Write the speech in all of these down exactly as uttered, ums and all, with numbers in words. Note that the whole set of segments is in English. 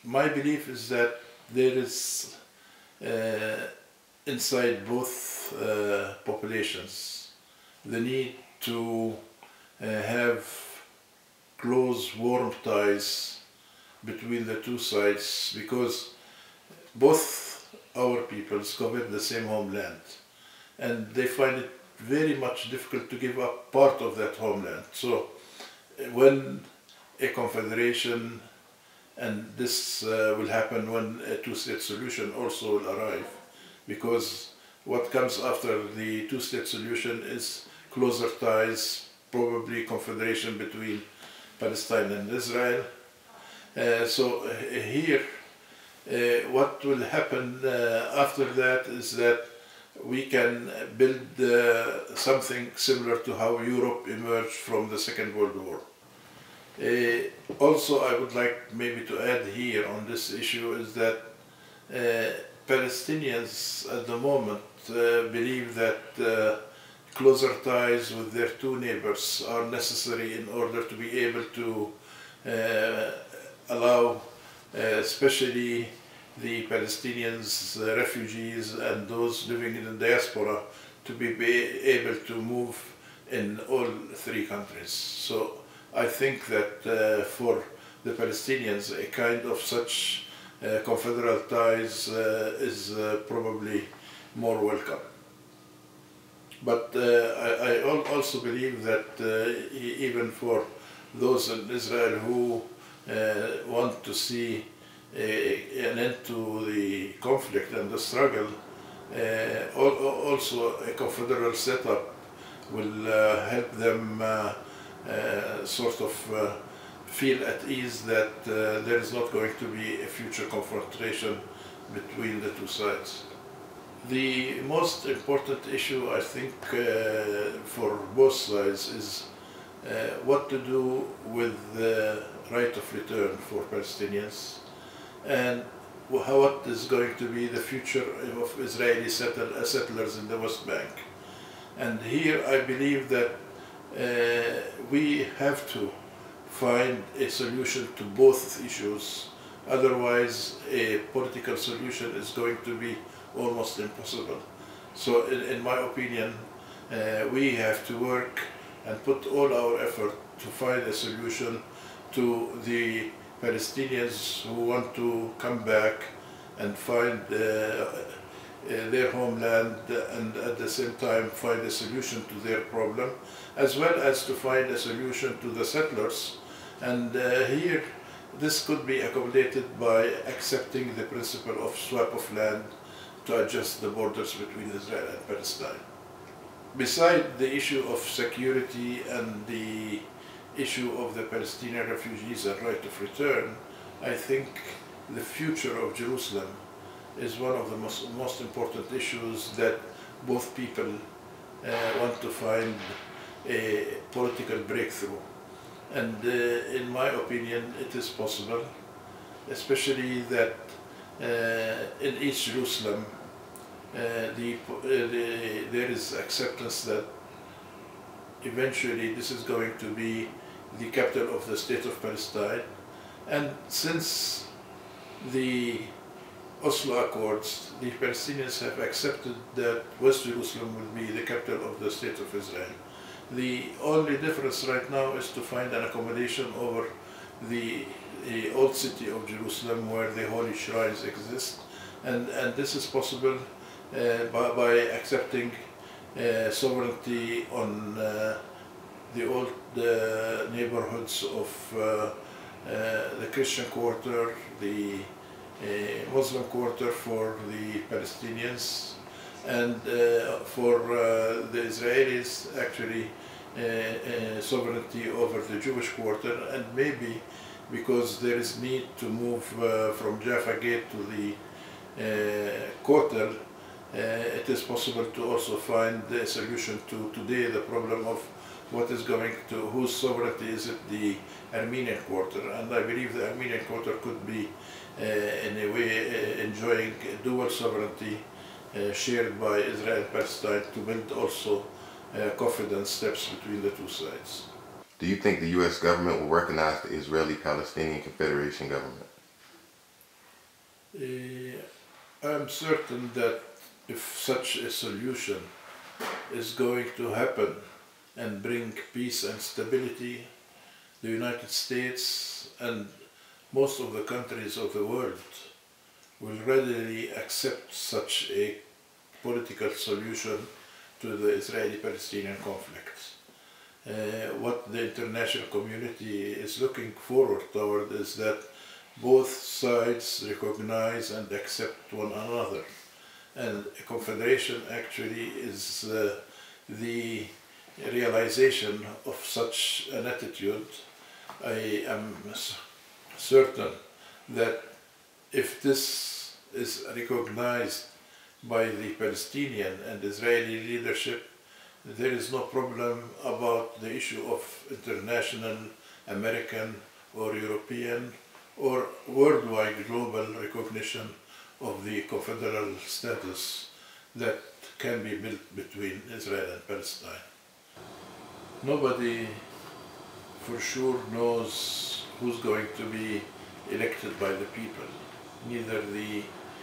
my belief is that there is uh, inside both uh, populations the need to uh, have close, warm ties between the two sides, because both our peoples covet the same homeland and they find it very much difficult to give up part of that homeland. So when a confederation, and this uh, will happen when a two-state solution also will arrive, because what comes after the two-state solution is closer ties, probably confederation between Palestine and Israel. Uh, so uh, here, uh, what will happen uh, after that is that we can build uh, something similar to how Europe emerged from the Second World War. Uh, also, I would like maybe to add here on this issue is that uh, Palestinians at the moment uh, believe that uh, closer ties with their two neighbors are necessary in order to be able to uh, allow uh, especially the Palestinians, uh, refugees and those living in the diaspora to be, be able to move in all three countries. So I think that uh, for the Palestinians a kind of such uh, confederal ties uh, is uh, probably more welcome. But uh, I, I also believe that uh, even for those in Israel who uh, want to see a, an end to the conflict and the struggle, uh, also a confederal setup will uh, help them uh, uh, sort of uh, feel at ease that uh, there is not going to be a future confrontation between the two sides. The most important issue, I think, uh, for both sides is uh, what to do with the right of return for Palestinians, and how, what is going to be the future of Israeli settle, uh, settlers in the West Bank. And here I believe that uh, we have to find a solution to both issues, otherwise a political solution is going to be almost impossible. So in, in my opinion, uh, we have to work and put all our effort to find a solution to the Palestinians who want to come back and find uh, uh, their homeland and at the same time find a solution to their problem, as well as to find a solution to the settlers. And uh, here this could be accommodated by accepting the principle of swap of land to adjust the borders between Israel and Palestine. Beside the issue of security and the issue of the Palestinian refugees and right of return, I think the future of Jerusalem is one of the most, most important issues that both people uh, want to find a political breakthrough. And uh, in my opinion, it is possible, especially that uh, in East Jerusalem, uh, the, uh, the, there is acceptance that eventually this is going to be the capital of the state of Palestine. And since the Oslo Accords, the Palestinians have accepted that West Jerusalem will be the capital of the state of Israel. The only difference right now is to find an accommodation over the, the old city of Jerusalem where the holy shrines exist. And, and this is possible uh, by, by accepting uh, sovereignty on uh, the old uh, neighborhoods of uh, uh, the Christian quarter, the uh, Muslim quarter for the Palestinians, and uh, for uh, the Israelis actually uh, uh, sovereignty over the Jewish quarter, and maybe because there is need to move uh, from Jaffa Gate to the uh, Kotel, uh, it is possible to also find a solution to today the problem of what is going to, whose sovereignty is it, the Armenian quarter. And I believe the Armenian quarter could be uh, in a way uh, enjoying dual sovereignty uh, shared by Israel and Palestine to build also uh, confidence steps between the two sides. Do you think the U S government will recognize the Israeli-Palestinian Confederation government? Uh, I'm certain that if such a solution is going to happen and bring peace and stability, the United States and most of the countries of the world will readily accept such a political solution to the Israeli-Palestinian conflict. Uh, what the international community is looking forward toward is that both sides recognize and accept one another. And a confederation actually is uh, the realization of such an attitude. I am certain that if this is recognized by the Palestinian and Israeli leadership, there is no problem about the issue of international, American or European or worldwide global recognition of the confederal status that can be built between Israel and Palestine. Nobody for sure knows who's going to be elected by the people, neither the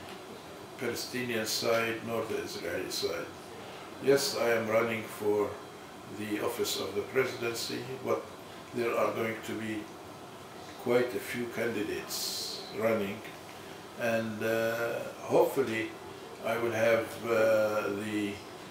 Palestinian side nor the Israeli side. Yes, I am running for the office of the presidency, but there are going to be quite a few candidates running, and uh, hopefully I will have uh, the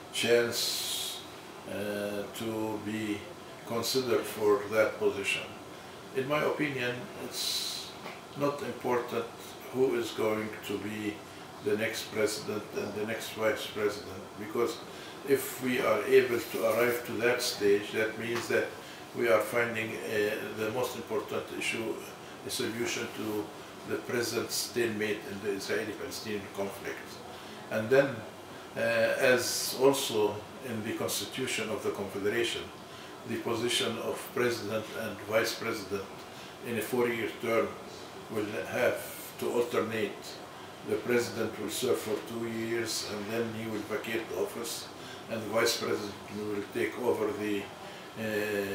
chance uh, to be considered for that position. In my opinion, it's not important who is going to be the next president and the next vice president, because if we are able to arrive to that stage, that means that we are finding uh, the most important issue, a solution to the present stalemate in the Israeli-Palestinian conflict. And then, uh, as also in the constitution of the Confederation, the position of president and vice president in a four-year term will have to alternate. The president will serve for two years and then he will vacate the office, and the vice president will take over the uh,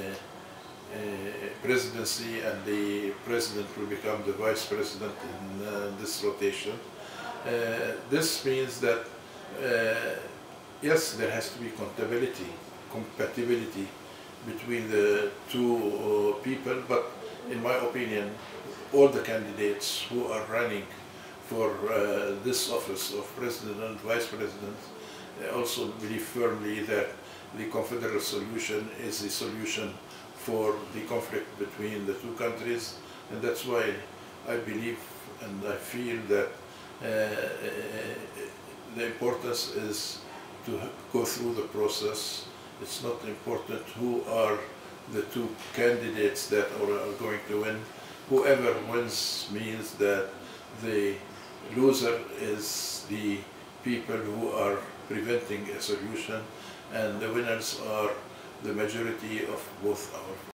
uh, presidency, and the president will become the vice president in uh, this rotation. Uh, this means that, uh, yes, there has to be compatibility, compatibility between the two uh, people, but in my opinion, all the candidates who are running for uh, this office of president and vice president also believe firmly that the confederal solution is the solution for the conflict between the two countries, and that's why I believe and I feel that uh, the importance is to go through the process. It's not important who are the two candidates that are going to win. Whoever wins means that the loser is the people who are preventing a solution, and the winners are the majority of both our